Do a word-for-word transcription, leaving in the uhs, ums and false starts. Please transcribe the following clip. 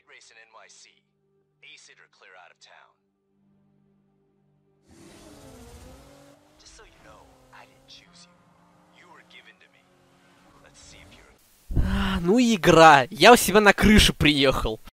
race in N Y C. Ace it or clear out of town. Just so you know, I didn't choose you. You were given to me. Let's see if you're... А, ну и игра. Я у себя на крышу приехал.